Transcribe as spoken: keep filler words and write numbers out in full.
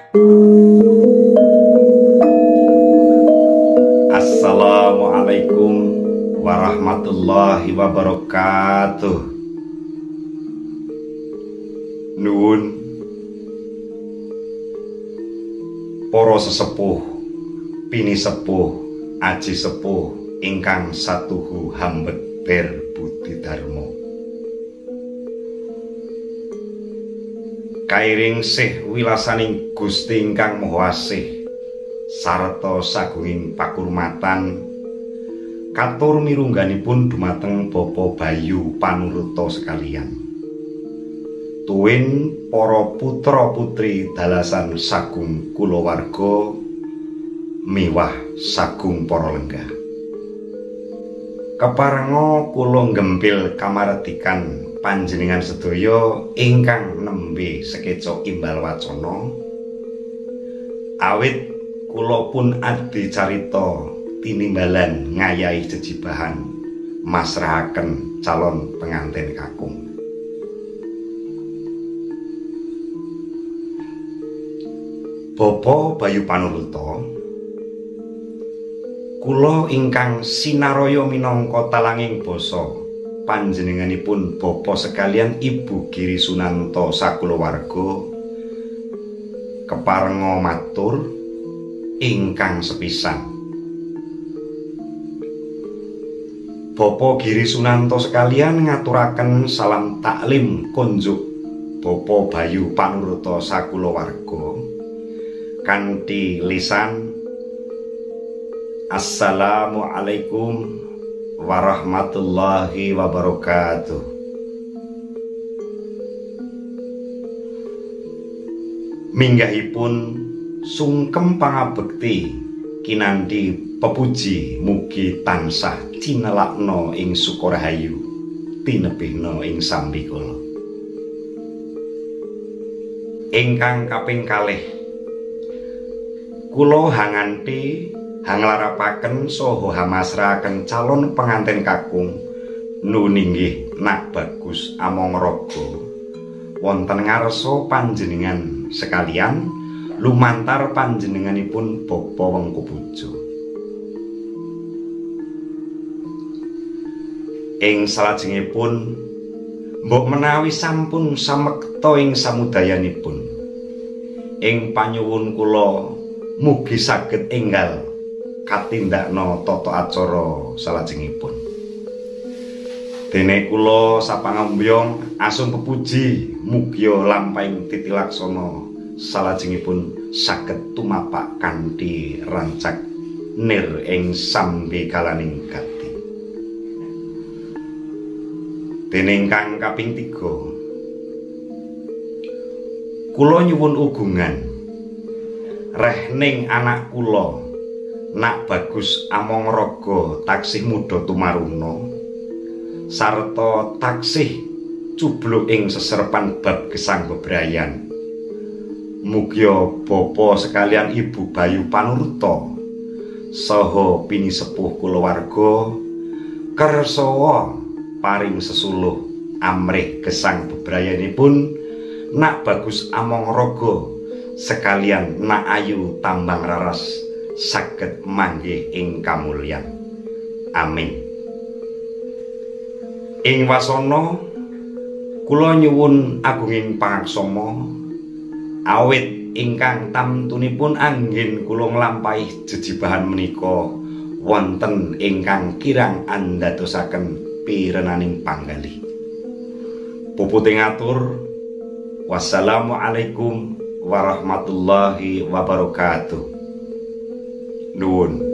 Assalamualaikum warahmatullahi wabarakatuh. Nuwun para sesepuh, pini sepuh, aji sepuh ingkang satuhu hambektir budi dharma. Kairing sih wilasaning Gusti ingkang Maha Asih sarta sagunging pakurmatan katur mirungganipun dumateng Bapak Bayu Panurta sekalian. Tuwin para putra putri dalasan sagung kulawarga miwah sagung para lenggah. Keparenga kula nggempil kamardikan panjenengan sedaya ingkang nembe sekeca imbal wacana. Awit kula pun adi carita tinimbalan ngayahi jejibahan masrahaken calon pengantin kakung. Bapak Bayu Panurta, kula ingkang sinaraya minangka talanging basa panjenenganipun bapa sekalian Ibu Giri Sunanto sakulawarga keparenga matur ingkang sepisan. Bapak Giri Sunanto sekalian ngaturaken salam taklim konjuk Bapak Bayu Panurta sakulawarga kanthi lisan Assalamualaikum warahmatullahi wabarakatuh. Minggahipun sungkem pangabekti kinanthi pepuji mugi tansah cinelakna ing Sukarahayu tinebihna ing sambikala. Ingkang kaping kalih kula hanganti hanglarapaken saha hamasrahaken calon pengantin kakung nuninggih Nak Bagus Amongraga wonten ngarsa panjenengan sekalian lumantar panjenenganipun Bapa Wengkupuja. Ing salajengipun mbok menawi sampun samekta ing samudayanipun ing panyuwun kula mugi saged enggal katindakna tata acara salajengipun. Dene kula sapangambyong asung pepuji mugi lampahing titilaksana salajengipun saged tumapak kanthi rancak nir ing sambekalaning gati. Dene ingkang kaping tiga kula nyuwun ugungan reh ning anak kula Nak Bagus Amongraga taksih muda tumaruna sarta taksih cubluk ing seserepan bab gesang bebrayan. Mugi bapa sekalian Ibu Bayu Panurta saha pini sepuh kulawarga kersa paring sesuluh amrih gesang bebrayanipun Nak Bagus Amongraga sekalian Nak Ayu Tambang Raras saged manggih ing kamulyan. Amin. Ing wasana kula nyuwun agunging pangaksama awit ingkang tamtunipun anggen kula nglampahi jejibahan menika wonten ingkang kirang andadosaken pirenaning panggalih. Puputing atur wassalamualaikum warahmatullahi wabarakatuh. Nuwun.